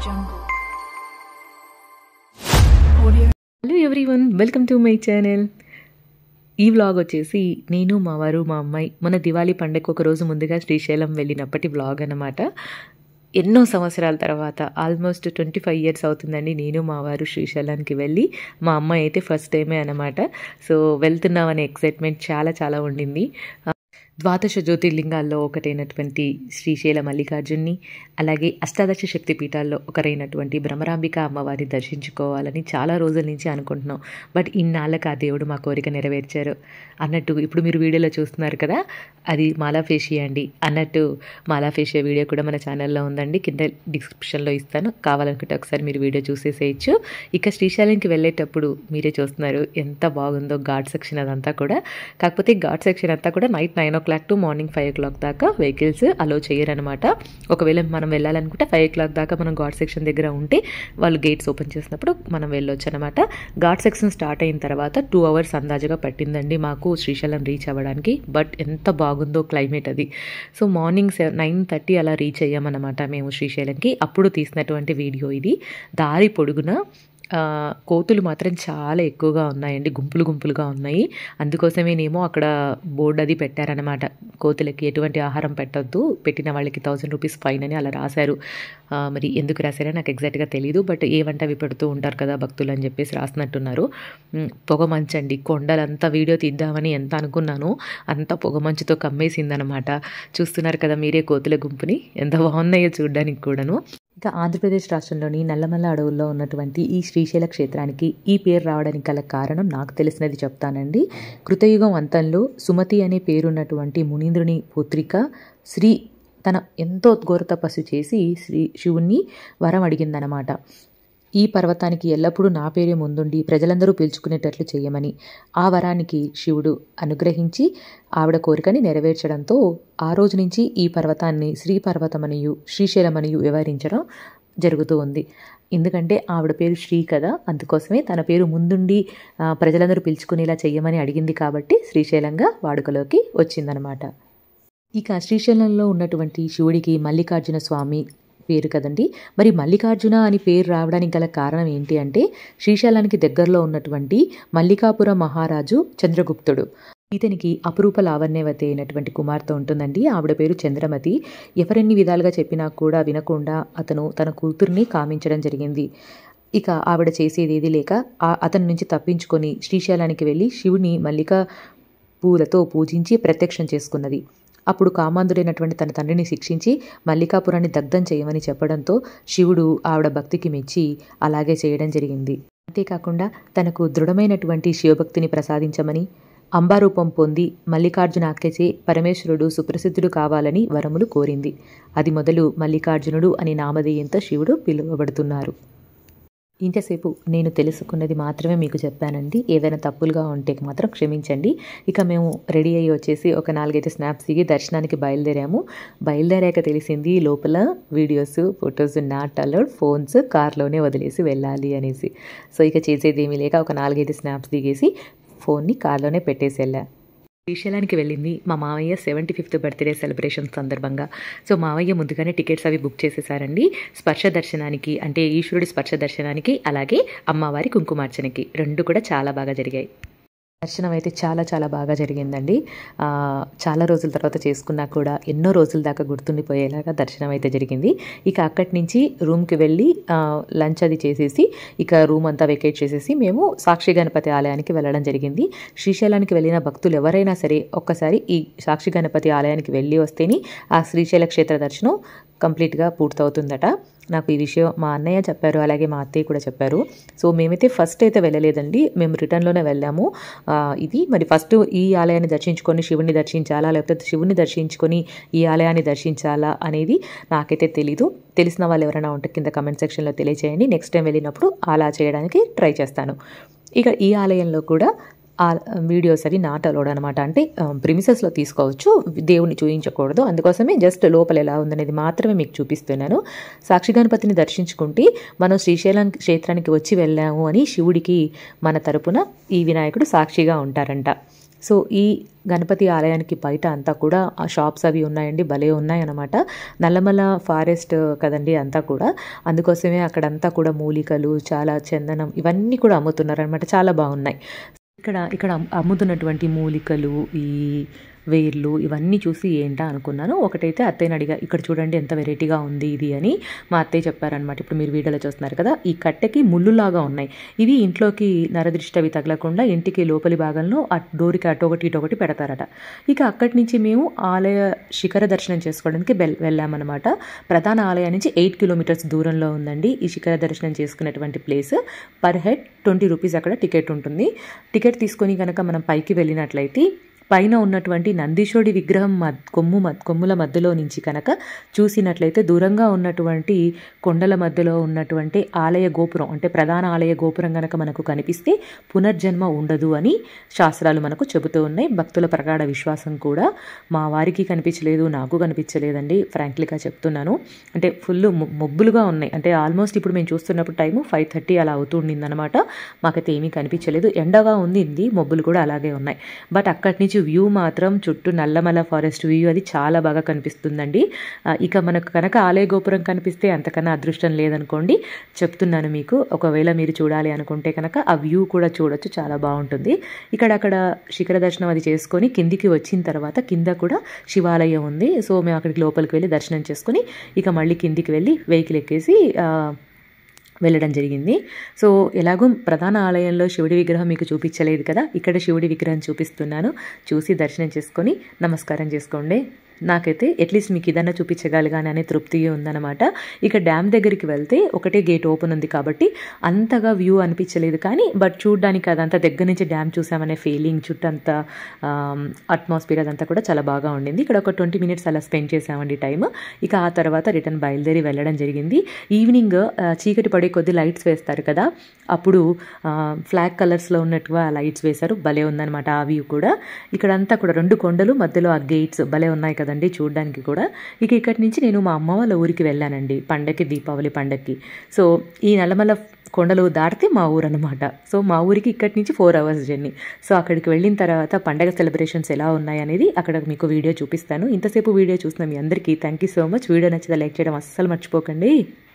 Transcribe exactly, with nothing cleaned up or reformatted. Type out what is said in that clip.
Hello everyone, welcome to my channel. ఈ vlog వచ్చేసి నేను, మా వారు, మా అమ్మాయి మన దివాళీ పండుగ ఒక రోజు ముందుగా శ్రీశైలం వెళ్ళినప్పటి వ్లాగ్ అన్నమాట. ఎన్నో సంవత్సరాల తర్వాత ఆల్మోస్ట్ ట్వంటీ ఫైవ్ ఇయర్స్ అవుతుందండి నేను మా వారు శ్రీశైలానికి వెళ్ళి. మా అమ్మాయి అయితే ఫస్ట్ టైమే అనమాట. సో వెళ్తున్నామనే ఎక్సైట్మెంట్ చాలా చాలా ఉండింది. ద్వాదశ జ్యోతిర్లింగాల్లో ఒకటైనటువంటి శ్రీశైల మల్లికార్జున్ని, అలాగే అష్టాదశ శక్తి పీఠాల్లో ఒకరైనటువంటి భ్రమరాంబిక అమ్మవారిని దర్శించుకోవాలని చాలా రోజుల నుంచి అనుకుంటున్నాం. బట్ ఇన్నాళ్ళకి ఆ దేవుడు మా కోరిక నెరవేర్చారు అన్నట్టు. ఇప్పుడు మీరు వీడియోలో చూస్తున్నారు కదా, అది మాలాఫేషియా అండి. అన్నట్టు మాలాఫేషియా వీడియో కూడా మన ఛానల్లో ఉందండి, కింద డిస్క్రిప్షన్లో ఇస్తాను, కావాలనుకుంటే ఒకసారి మీరు వీడియో చూసేసేయచ్చు. ఇక శ్రీశైలంకి వెళ్ళేటప్పుడు మీరే చూస్తున్నారు ఎంత బాగుందో ఘాట్ సెక్షన్ అదంతా కూడా. కాకపోతే ఘాట్ సెక్షన్ అంతా కూడా night nine o'clock to morning five o'clock దాకా వెహికల్స్ అలో చేయరనమాట. ఒకవేళ మనం వెళ్ళాలనుకుంటే ఫైవ్ ఓ క్లాక్ దాకా మనం ఘాట్ సెక్షన్ దగ్గర ఉంటే వాళ్ళు గేట్స్ ఓపెన్ చేసినప్పుడు మనం వెళ్ళొచ్చు అనమాట. ఘాట్ సెక్షన్ స్టార్ట్ అయిన తర్వాత టూ అవర్స్ అందాజుగా పట్టిందండి మాకు శ్రీశైలం రీచ్ అవ్వడానికి. బట్ ఎంత బాగుందో క్లైమేట్ అది. So morning seven nine thirty అలా రీచ్ అయ్యామన్నమాట మేము శ్రీశైలంకి. అప్పుడు తీసినటువంటి వీడియో ఇది. దారి పొడుగున కోతులు మాత్రం చాలా ఎక్కువగా ఉన్నాయండి, గుంపులు గుంపులుగా ఉన్నాయి. అందుకోసమేనేమో అక్కడ బోర్డు అది పెట్టారనమాట, కోతులకి ఎటువంటి ఆహారం పెట్టొద్దు, పెట్టిన వాళ్ళకి థౌజండ్ రూపీస్ ఫైన్ అని అలా రాశారు. మరి ఎందుకు రాశారో నాకు ఎగ్జాక్ట్గా తెలియదు. బట్ ఏవంటే అవి పెడుతూ ఉంటారు కదా భక్తులు అని చెప్పేసి రాసినట్టున్నారు. పొగ మంచండి, కొండలంతా వీడియో తీద్దామని ఎంత అనుకున్నానో అంత పొగ మంచుతో కమ్మేసిందనమాట. చూస్తున్నారు కదా మీరే కోతుల గుంపుని, ఎంత బాగున్నాయో చూడడానికి కూడాను. ఇక ఆంధ్రప్రదేశ్ రాష్ట్రంలోని నల్లమల్ల అడవుల్లో ఉన్నటువంటి ఈ శ్రీశైల క్షేత్రానికి ఈ పేరు రావడానికి గల కారణం నాకు తెలిసినది చెప్తానండి. కృతయుగం అంతంలో సుమతి అనే పేరున్నటువంటి మునీంద్రుని పుత్రిక శ్రీ తన ఎంతో ఘోర తపస్సు చేసి శ్రీ శివుణ్ణి వరం అడిగిందనమాట. ఈ పర్వతానికి ఎల్లప్పుడూ నా పేరే ముందుండి ప్రజలందరూ పిలుచుకునేటట్లు చేయమని. ఆ వరానికి శివుడు అనుగ్రహించి ఆవిడ కోరికని నెరవేర్చడంతో ఆ రోజు నుంచి ఈ పర్వతాన్ని శ్రీ పర్వతమనియు శ్రీశైలమనియు వ్యవహరించడం జరుగుతూ ఉంది. ఎందుకంటే ఆవిడ పేరు శ్రీ కదా, అందుకోసమే తన పేరు ముందుండి ప్రజలందరూ పిలుచుకునేలా చెయ్యమని అడిగింది కాబట్టి శ్రీశైలంగా వాడుకలోకి వచ్చిందనమాట. ఇక శ్రీశైలంలో ఉన్నటువంటి శివుడికి మల్లికార్జున స్వామి పేరు కదండి. మరి మల్లికార్జున అని పేరు రావడానికి గల కారణం ఏంటి అంటే, శ్రీశైలానికి దగ్గరలో ఉన్నటువంటి మల్లికాపురం మహారాజు చంద్రగుప్తుడు, ఇతనికి అపురూప లావణ్యవతి అయినటువంటి కుమార్తె ఉంటుందండి. ఆవిడ పేరు చంద్రమతి. ఎవరెన్ని విధాలుగా చెప్పినా కూడా వినకుండా అతను తన కూతుర్ని కామించడం జరిగింది. ఇక ఆవిడ చేసేది ఏది లేక అతని నుంచి తప్పించుకొని శ్రీశైలానికి వెళ్ళి శివుని మల్లికా పూలతో పూజించి ప్రత్యక్షం చేసుకున్నది. అప్పుడు కామాంధుడైనటువంటి తన తండ్రిని శిక్షించి మల్లికాపురాన్ని దగ్ధం చేయమని చెప్పడంతో శివుడు ఆవిడ భక్తికి మెచ్చి అలాగే చేయడం జరిగింది. అంతేకాకుండా తనకు దృఢమైనటువంటి శివభక్తిని ప్రసాదించమని, అంబారూపం పొంది మల్లికార్జున ఆజ్ఞచే పరమేశ్వరుడు సుప్రసిద్ధుడు కావాలని వరములు కోరింది. అది మొదలు మల్లికార్జునుడు అని నామధేయంతో శివుడు పిలువబడుతున్నారు. ఇంతసేపు నేను తెలుసుకున్నది మాత్రమే మీకు చెప్పానండి. ఏదైనా తప్పులుగా ఉంటే మాత్రం క్షమించండి. ఇక మేము రెడీ అయ్యి వచ్చేసి ఒక నాలుగైదు స్నాప్స్ దిగి దర్శనానికి బయలుదేరాము. బయలుదేరాక తెలిసింది లోపల videos photos not allowed, phones కార్లోనే వదిలేసి వెళ్ళాలి అనేసి. సో ఇక చేసేది ఏమీ లేక ఒక నాలుగైదు స్నాప్స్ దిగేసి ఫోన్ని కార్లోనే పెట్టేసి వెళ్ళా. శ్రీశైలానికి వెళ్ళింది మా మావయ్య సెవెంటీ ఫిఫ్త్ బర్త్డే సెలబ్రేషన్ సందర్భంగా. సో మావయ్య ముందుగానే టికెట్స్ అవి బుక్ చేసేసారండి. స్పర్శ దర్శనానికి అంటే ఈశ్వరుడి స్పర్శ దర్శనానికి, అలాగే అమ్మవారి కుంకుమార్చనకి రెండు కూడా చాలా బాగా జరిగాయి. దర్శనం అయితే చాలా చాలా బాగా జరిగిందండి. చాలా రోజుల తర్వాత చేసుకున్నా కూడా ఎన్నో రోజుల దాకా గుర్తుండిపోయేలాగా దర్శనం అయితే జరిగింది. ఇక అక్కడి నుంచి రూమ్కి వెళ్ళి లంచ్ అది చేసేసి ఇక రూమ్ అంతా వెకేట్ చేసేసి మేము సాక్షి గణపతి ఆలయానికి వెళ్ళడం జరిగింది. శ్రీశైలానికి వెళ్ళిన భక్తులు ఎవరైనా సరే ఒక్కసారి ఈ సాక్షి గణపతి ఆలయానికి వెళ్ళి వస్తేనే ఆ శ్రీశైల క్షేత్ర దర్శనం కంప్లీట్గా పూర్తవుతుందట. నాకు ఈ విషయం మా అన్నయ్య చెప్పారు, అలాగే మా అత్తయ్య కూడా చెప్పారు. సో మేమైతే ఫస్ట్ అయితే వెళ్ళలేదండి, మేము రిటర్న్లోనే వెళ్ళాము. ఇది మరి ఫస్ట్ ఈ ఆలయాన్ని దర్శించుకొని శివుని దర్శించాలా, లేకపోతే శివుని దర్శించుకొని ఈ ఆలయాన్ని దర్శించాలా అనేది నాకైతే తెలీదు. తెలిసిన వాళ్ళు ఎవరైనా ఉంటే కింద కమెంట్ సెక్షన్లో తెలియజేయండి. నెక్స్ట్ టైం వెళ్ళినప్పుడు అలా చేయడానికి ట్రై చేస్తాను. ఇక ఈ ఆలయంలో కూడా ఆ వీడియోస్ అవి నాట్ అలౌడ్ అనమాట. అంటే ప్రిమిసెస్లో తీసుకోవచ్చు, దేవుని చూపించకూడదు. అందుకోసమే జస్ట్ లోపల ఎలా ఉందనేది మాత్రమే మీకు చూపిస్తున్నాను. సాక్షి గణపతిని దర్శించుకుంటే మనం శ్రీశైలం క్షేత్రానికి వచ్చి వెళ్ళాము అని శివుడికి మన తరపున ఈ వినాయకుడు సాక్షిగా ఉంటారంట. సో ఈ గణపతి ఆలయానికి బయట అంతా కూడా ఆ షాప్స్ అవి ఉన్నాయండి, భలే ఉన్నాయన్నమాట. నల్లమల ఫారెస్ట్ కదండి అంతా కూడా, అందుకోసమే అక్కడంతా కూడా మూలికలు, చాలా చందనం ఇవన్నీ కూడా అమ్ముతున్నారనమాట. చాలా బాగున్నాయి. ఇక్కడ ఇక్కడ అమ్ముతున్నటువంటి మూలికలు, ఈ వేర్లు ఇవన్నీ చూసి ఏంటా అనుకున్నాను. ఒకటైతే అత్తయ్యని అడిగా, ఇక్కడ చూడండి ఎంత వెరైటీగా ఉంది ఇది అని. మా అత్తయ్య చెప్పారనమాట. ఇప్పుడు మీరు వీడియోలో చూస్తున్నారు కదా, ఈ కట్టెకి ముళ్ళులాగా ఉన్నాయి. ఇవి ఇంట్లోకి నరదృష్టి అవి తగలకుండా ఇంటికి లోపలి భాగంలో ఆ డోరికి అటొకటి ఇటొకటి పెడతారట. ఇక అక్కడి నుంచి మేము ఆలయ శిఖర దర్శనం చేసుకోవడానికి వెల్ వెళ్ళామన్నమాట. ప్రధాన ఆలయం నుంచి ఎయిట్ కిలోమీటర్స్ దూరంలో ఉందండి ఈ శిఖర దర్శనం చేసుకునేటువంటి place. Per head twenty rupees అక్కడ టికెట్ ఉంటుంది. టికెట్ తీసుకొని కనుక మనం పైకి వెళ్ళినట్లయితే పైన ఉన్నటువంటి నందీశ్వరుడి విగ్రహం మద్ కొమ్ము మద్ కొమ్ముల మధ్యలో నుంచి కనుక చూసినట్లయితే దూరంగా ఉన్నటువంటి కొండల మధ్యలో ఉన్నటువంటి ఆలయ గోపురం, అంటే ప్రధాన ఆలయ గోపురం కనుక మనకు కనిపిస్తే పునర్జన్మ ఉండదు అని శాస్త్రాలు మనకు చెబుతూ ఉన్నాయి. భక్తుల ప్రగాఢ విశ్వాసం కూడా. మా వారికి కనిపించలేదు, నాకు కనిపించలేదండి, ఫ్రాంక్లీగా చెప్తున్నాను. అంటే ఫుల్ మొబ్బులుగా ఉన్నాయి. అంటే ఆల్మోస్ట్ ఇప్పుడు మేము చూస్తున్నప్పుడు టైము ఫైవ్ థర్టీ అలా అవుతుండింది అనమాట. మాకైతే ఏమీ కనిపించలేదు. ఎండగా ఉంది, మొబ్బులు కూడా అలాగే ఉన్నాయి. బట్ అక్కడి నుంచి వ్యూ మాత్రం చుట్టూ నల్లమల ఫారెస్ట్ వ్యూ అది చాలా బాగా కనిపిస్తుందండి. ఇక మనకు కనుక ఆలయ గోపురం కనిపిస్తే అంతకన్నా అదృష్టం లేదనుకోండి, చెప్తున్నాను మీకు. ఒకవేళ మీరు చూడాలి అనుకుంటే కనుక ఆ వ్యూ కూడా చూడొచ్చు, చాలా బాగుంటుంది. ఇక్కడ అక్కడ శిఖర దర్శనం అది చేసుకొని కిందికి వచ్చిన తర్వాత కింద కూడా శివాలయం ఉంది. సో మేము అక్కడికి లోపలికి వెళ్ళి దర్శనం చేసుకొని ఇక మళ్ళీ కిందికి వెళ్ళి వెహికల్ ఎక్కేసి వెళ్ళడం జరిగింది. సో ఎలాగో ప్రధాన ఆలయంలో శివుడి విగ్రహం మీకు చూపించలేదు కదా, ఇక్కడ శివుడి విగ్రహం చూపిస్తున్నాను. చూసి దర్శనం చేసుకొని నమస్కారం చేసుకోండి. నాకైతే అట్లీస్ట్ మీకు ఇదన్నా చూపించగలిగానే అనే తృప్తి ఉందన్నమాట. ఇక డ్యామ్ దగ్గరికి వెళ్తే ఒకటే గేట్ ఓపెన్ ఉంది కాబట్టి అంతగా వ్యూ అనిపించలేదు, కానీ బట్ చూడడానికి అదంతా దగ్గర నుంచి డ్యామ్ చూసామనే ఫీలింగ్, చుట్టంతా అట్మాస్ఫియర్ అదంతా కూడా చాలా బాగా ఉండింది. ఇక్కడ ఒక ట్వంటీ మినిట్స్ అలా స్పెండ్ చేసామండి టైమ్. ఇక ఆ తర్వాత రిటర్న్ బయలుదేరి వెళ్ళడం జరిగింది. ఈవినింగ్ చీకటి పడే కొద్ది లైట్స్ వేస్తారు కదా, అప్పుడు ఫ్లాగ్ కలర్స్లో ఉన్నట్టుగా లైట్స్ వేశారు. భలే ఉందన్నమాట ఆ వ్యూ కూడా. ఇక్కడంతా కూడా రెండు కొండలు మధ్యలో ఆ గేట్స్ భలే ఉన్నాయి కదండి చూడడానికి కూడా. ఇక ఇక్కడి నుంచి నేను మా అమ్మ వాళ్ళ ఊరికి వెళ్ళానండి పండగకి, దీపావళి పండగకి. సో ఈ నల్లమల కొండలు దాటితే మా ఊరు అనమాట. సో మా ఊరికి ఇక్కడి నుంచి ఫోర్ అవర్స్ జర్నీ. సో అక్కడికి వెళ్ళిన తర్వాత పండగ సెలబ్రేషన్స్ ఎలా ఉన్నాయి అనేది అక్కడ మీకు వీడియో చూపిస్తాను. ఇంతసేపు వీడియో చూసిన మీ అందరికీ thank you so much. Video నచ్చితే లైక్ చేయడం అస్సలు మర్చిపోకండి.